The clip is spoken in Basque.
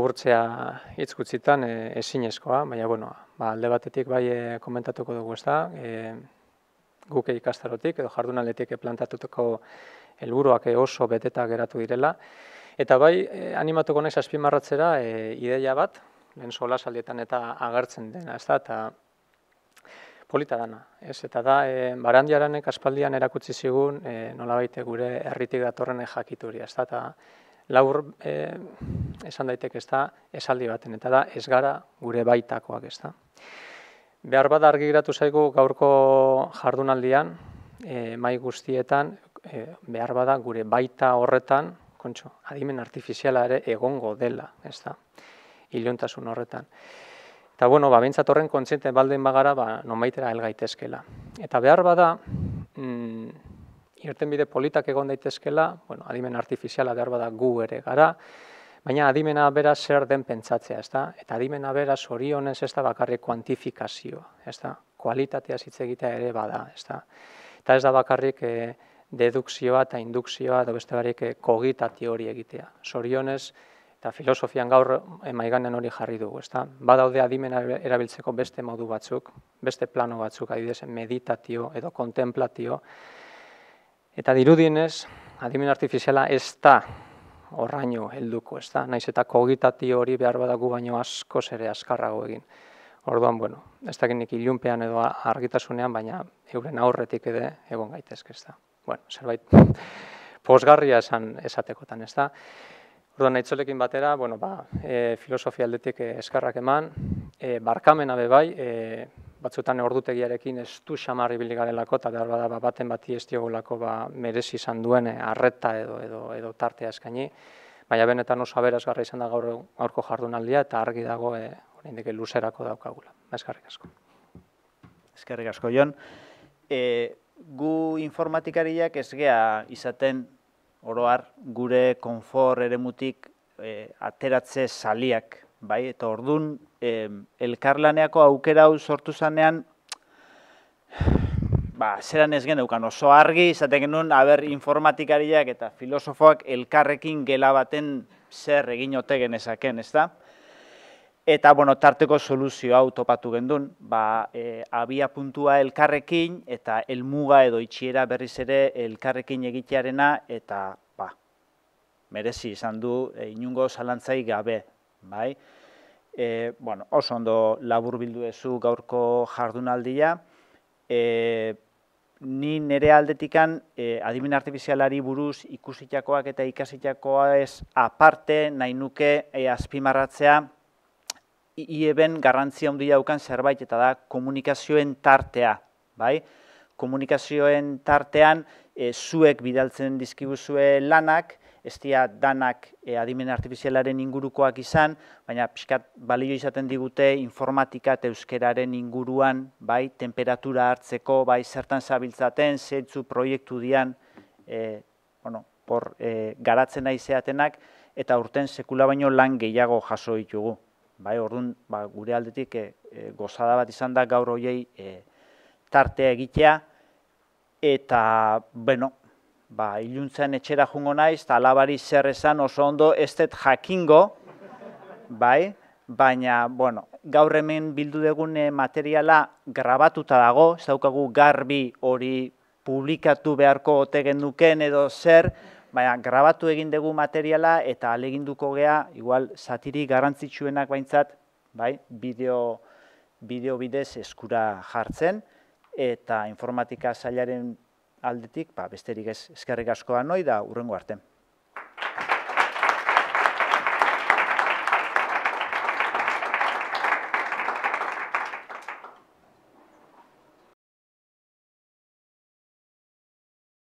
laburtzea hitz gutxitan ezinezkoa, baina bueno, alde batetik bai komentatuko dugu, ezta? Guk ikastarotik edo jardunaldetik plantatutako helburuak oso beteta geratu direla, eta bai animatuko naiz azpimarratzera ideia bat, lehen solasaldietan eta agertzen dena, ezta? Eta polita dana, ez? Eta da Barandiaranek aspaldian erakutsi zigun nolabait gure herritik datorren jakituria, ezta? Eta labur esan daiteke, ezta, esaldi baten, eta da ez gara gure baitakoak, ezta. Behar bada argi geratu zaigu gaurko jardunaldian, mahai guztietan, behar bada gure baita horretan, kontxo, adimen artifiziala ere egongo dela, ezta, iluntasun horretan. Eta bueno, behintzat horren kontziente baldin bagara, nonbaitera hel gaitezkela. Eta behar bada, irtenbide politak egon daitezkela, bueno, adimen artifiziala behar bada gu ere gara, baina adimena bera zer den pentsatzea, ezta? Eta adimena bera zorionez ez da bakarrik kuantifikazioa, ezta? Kualitatea hitz egitea ere bada, ezta? Eta ez da bakarrik dedukzioa eta indukzioa edo beste barik kogitatio hori egitea. Zorionez eta filosofian gaur maiganen hori jarri dugu, ezta? Badaude adimena erabiltzeko beste modu batzuk, beste plano batzuk, adibidez meditatio edo kontemplatio, eta dirudienez, adimen artifiziala ez da horraino helduko, ez da, naiz eta kogitatio hori behar badagu baino askoz ere azkarrago egin. Orduan, bueno, ez dakinik ilunpean edo argitasunean, baina euren aurretik ere egon gaitezke, ez da. Bueno, zerbait posgarria esatekotan, ez da. Orduan, naitzolekin batera, bueno, filosofia aldetik eskarrak eman, barkamena bebai, batzutan ordutegiarekin ez du xamar ibili garelako, eta behar bada baten bati ez diogulako merezi izan duen arreta edo tartea eskaini, baina benetan oso aberasgarria izan da gaurko jardunaldia, eta argi dago oraindik luzerako daukagula. Eskerrik asko. Eskerrik asko, Jon. Gu informatikariak ez gea izaten oroar gure konfor eremutik ateratze saliak, bai, eta ordun elkarlaneako aukera hau sortu zanean, zeran ez geneukan oso argi, izaten genuen, informatikariak eta filosofoak elkarrekin gela baten zer egin ote genezaken, ez da? Eta, bueno, tarteko soluzio hau topatu gendun, abia puntua elkarrekin eta helmuga edo itxiera berriz ere elkarrekin egitearena, eta, merezi izan du inungo zalantzai gabe, bai? Bueno, oso ondo laburbildu duzu gaurko jardunaldia. Ni nire aldetikan adimen artifizialari buruz ikusitakoak eta ikasitakoa ez aparte nahi nuke azpimarratzea ieben garrantzia handia daukan zerbait, eta da komunikazioen tartea, bai? Komunikazioen tartean zuek bidaltzen dizkiguzue lanak, ez dira danak adimen artifizialaren ingurukoak izan, baina pixkat balio izaten digute informatika eta euskeraren inguruan, bai, temperatura hartzeko, bai, zertan zabiltzaten, zeitzu proiektu dian, garatzen nahi zeatenak, eta urten sekula baino lan gehiago jaso ditugu. Bai, orduan, gure aldetik gozada bat izan da gaur hoiei tartea egitea, eta, bueno, iluntzen etxera jungo naiz, eta alabari zer esan oso ondo ez dut jakingo, bai, baina, bueno, gaur hemen bildu dugun materiala grabatuta dago, ez daukagu garbi hori publikatu beharko ote genduken edo zer, baina grabatu egin dugu materiala eta aleginduko gea, igual zatiri garrantzitsuenak baintzat, bai, bideo bidez eskura jartzen, eta informatika sailaren aldetik, besterik ez, eskerrik asko anoi da hurrengo arte.